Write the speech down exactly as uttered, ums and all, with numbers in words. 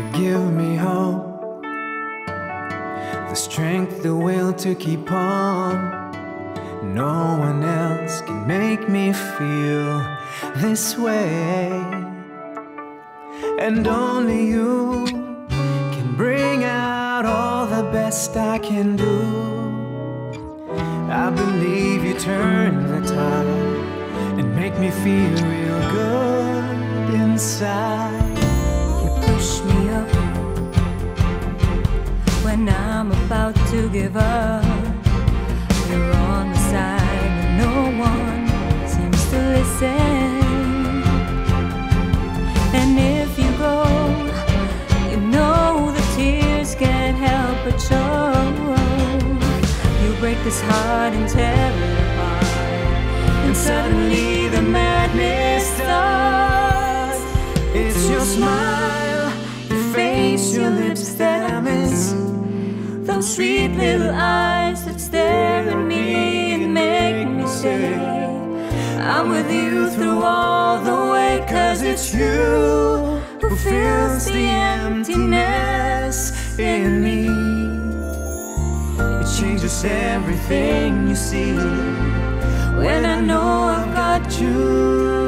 give me hope, the strength, the will to keep on. No one else can make me feel this way, and only you can bring out all the best I can do. I believe you turn the tide and make me feel real good inside. You push me up when I'm about to give up. You're on the side and no one seems to listen. And if you go, you know the tears can't help but show. You break this heart and tear it apart, and suddenly the madness starts. It's your smile, your face, your lips that I miss, those sweet little eyes that stare at me and make me say I'm with you through all the way. 'Cause it's you who fills the emptiness in me. it changes everything you see When I know I've got you.